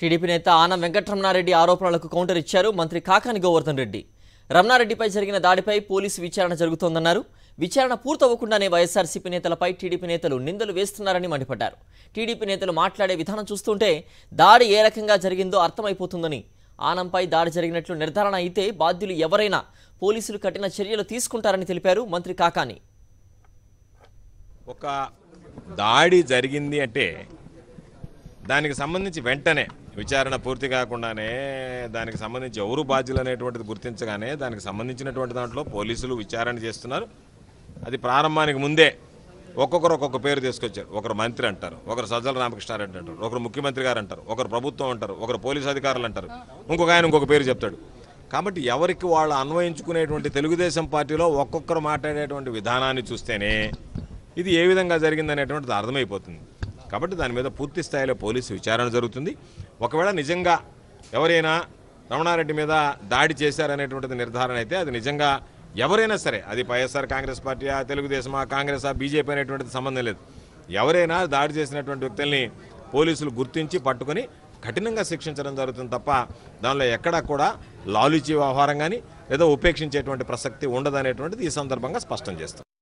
TDP నేత ఆనం వెంకట రమణ రెడ్డి ఆరోపణలకు counter ఇచ్చారు మంత్రి కాకాని గోవర్ధన్ రెడ్డి. రమణారెడ్డిపై జరిగిన దాడిపై పోలీసు విచారణ జరుగుతోందన్నారు. విచారణ పూర్తవకుండానే వైఎస్ఆర్సీపీ నేతలపై టీడీపీ నేతలు నిందలు వేస్తున్నారని మండిపడ్డారు. టీడీపీ నేతలు మాట్లాడే విధానం చూస్తుంటే దాడి ఏ రకంగా జరిగిందో అర్థమైపోతుందని, ఆనంపై దాడి జరిగినట్లు నిర్ధారణ అయితే బాధ్యులు ఎవరైనా పోలీసులు కఠిన చర్యలు తీసుకుంటారని తెలిపారు మంత్రి కాకాని. ఒక దాడి జరిగింది అంటే దానికి సంబంధించి వెంటనే విచారణ పూర్తి కాకుండానే దానికి సంబంధించి ఎవరు బాధ్యులు అనేటువంటిది గుర్తించగానే దానికి సంబంధించినటువంటి దాంట్లో పోలీసులు విచారణ చేస్తున్నారు. అది ప్రారంభానికి ముందే ఒక్కొక్కరు ఒక్కొక్క పేరు తీసుకొచ్చారు. ఒకరు మంత్రి అంటారు, ఒకరు సజ్జల రామకృష్ణారెడ్డి అంటారు, ఒకరు ముఖ్యమంత్రి గారు అంటారు, ఒకరు ప్రభుత్వం అంటారు, ఒకరు పోలీసు అధికారులు అంటారు, ఇంకొక ఆయన ఇంకొక పేరు చెప్తాడు. కాబట్టి ఎవరికి వాళ్ళు అన్వయించుకునేటువంటి తెలుగుదేశం పార్టీలో ఒక్కొక్కరు మాట్లాడేటువంటి విధానాన్ని చూస్తేనే ఇది ఏ విధంగా జరిగిందనేటువంటిది అర్థమైపోతుంది. కాబట్టి దాని మీద పూర్తి స్థాయిలో పోలీసు విచారణ జరుగుతుంది. ఒకవేళ నిజంగా ఎవరైనా రమణారెడ్డి మీద దాడి చేశారనేటువంటిది నిర్ధారణ అయితే అది నిజంగా ఎవరైనా సరే, అది వైఎస్ఆర్ కాంగ్రెస్ పార్టీయా, తెలుగుదేశమా, కాంగ్రెసా, బీజేపీ అనేటువంటిది సంబంధం లేదు. ఎవరైనా దాడి చేసినటువంటి వ్యక్తుల్ని పోలీసులు గుర్తించి పట్టుకొని కఠినంగా శిక్షించడం జరుగుతుంది తప్ప దానిలో ఎక్కడా కూడా లాలూచీ వ్యవహారం కానీ లేదా ఉపేక్షించేటువంటి ప్రసక్తి ఉండదనేటువంటిది ఈ సందర్భంగా స్పష్టం చేస్తాం.